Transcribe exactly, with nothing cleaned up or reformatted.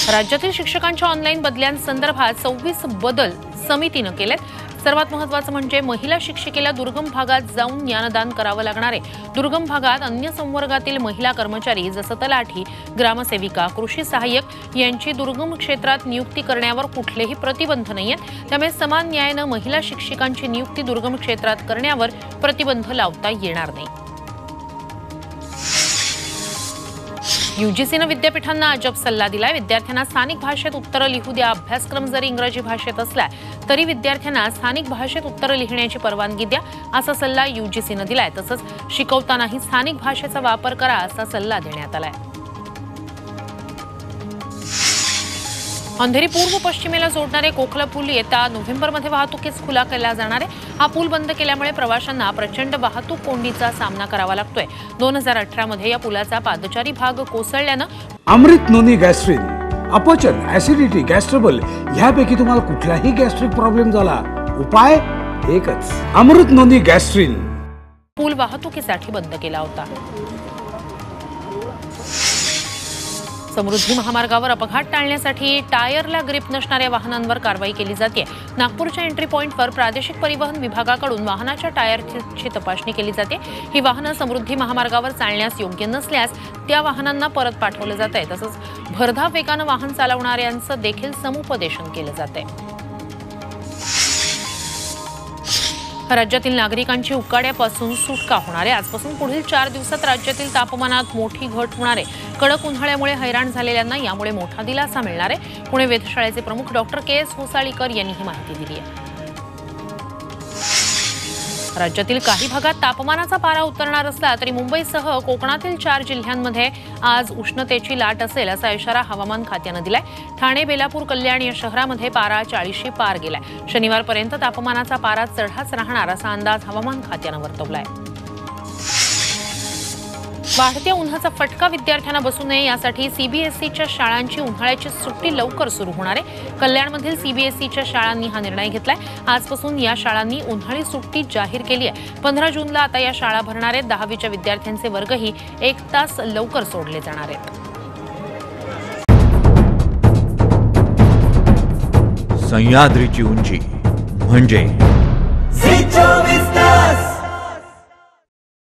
राज्यातील शिक्षकांच्या ऑनलाईन बदल्यांसंदर्भात सव्वीस बदल समितीने केलेत। सर्वात महत्त्वाचं म्हणजे महिला शिक्षिकेला दुर्गम भागात जाऊन ज्ञानदान करावं लागणार आहे। दुर्गम भागात अन्य संवर्गातील महिला कर्मचारी जसं तलाठी, ग्रामसेविका, कृषी सहाय्यक यांची दुर्गम क्षेत्रात नियुक्ती करण्यावर कुठलेही प्रतिबंध नाहीयेत। त्यामुळे समान न्यायाने महिला शिक्षकांची नियुक्ती दुर्गम क्षेत्रात करण्यावर प्रतिबंध लावता येणार नाही। यूजीसीने विद्यापीठांना अजब सल्ला दिलाय। विद्यार्थ्यांना स्थानिक भाषेत उत्तरं लिहू द्या। अभ्यासक्रम जरी इंग्रजी भाषेत असला तरी विद्यार्थ्यांना स्थानिक भाषेत उत्तरं लिहिण्याची परवानगी द्या, असा सल्ला यूजीसीने दिलाय। तसंच शिकवतानाही स्थानिक भाषेचा वापर करा, असा सल्ला देण्यात आलाय। अंधेरी पूर्व पश्चिमेला जोडणारे कोखला पूल येत्या नोव्हेंबरमध्ये वाहतुकीस खुला केला जाणार आहे। हा पूल बंद केल्यामुळे प्रवाशांना प्रचंड वाहतूक कोंडीचा सामना करावा लागतोय। दोन हजार अठरा मध्ये या पुलाचा पादचारी भाग कोसळल्यानं अमृत नोनी गॅस्ट्रिन, अपचन, ऍसिडिटी, गॅस्ट्रबल ह्यापैकी तुम्हाला कुठलाही गॅस्ट्रिक प्रॉब्लेम झाला, उपाय एकच, अमृत नोनी गॅस्ट्रिन। पूल वाहतुकीसाठी बंद केला होता। समृद्धी महामार्गावर अपघात टाळण्यासाठी टायरला ग्रिप नसणाऱ्या वाहनांवर कारवाई केली जाते। नागपूरच्या एंट्री पॉइंटवर प्रादेशिक परिवहन विभागाकडून वाहनाच्या टायरची तपासणी केली जाते। ही वाहनं समृद्धी महामार्गावर चालण्यास योग्य नसल्यास त्या वाहनांना परत पाठवलं जात आहे। तसंच भरधाव वेगानं वाहन चालवणाऱ्यांचं देखील समुपदेशन केलं जात आहे। राज्यातील नागरिकांची उकाड्यापासून सुटका होणार आहे। आजपासून पुढील चार दिवसात राज्यातील तापमानात मोठी घट होणार आहे। कडक उन्हाळ्यामुळे हैराण झालेल्यांना यामुळे मोठा दिलासा मिळणार आहे। पुणे वेधशाळेचे प्रमुख डॉक्टर के एस होसाळीकर यांनी ही माहिती दिली आहे। राज्यातील काही भागात तापमानाचा पारा उतरणार असला तरी मुंबईसह कोकणातील चार जिल्ह्यांमध्ये आज उष्णतेची लाट असेल, असा इशारा हवामान खात्यानं दिलाय। ठाणे, बेलापूर, कल्याण या शहरामध्ये पारा चाळीसशे पार गेलाय। शनिवारपर्यंत तापमानाचा पारा चढाच राहणार असा अंदाज हवामान खात्यानं वर्तवलाय। वाढत्या उन्हाचा फटका विद्यार्थ्यांना बसू नये यासाठी सीबीएसईच्या शाळांची उन्हाळ्याची सुट्टी लवकर सुरू होणार आहे। कल्याणमधील सीबीएसईच्या शाळांनी हा निर्णय घेतलाय। आजपासून या शाळांनी उन्हाळी सुट्टी जाहीर केली आहे। पंधरा जूनला आता या शाळा भरणार आहेत। दहावीच्या विद्यार्थ्यांचे वर्गही एक तास लवकर सोडले जाणार आहेत। सह्याद्रीची उंची म्हणजे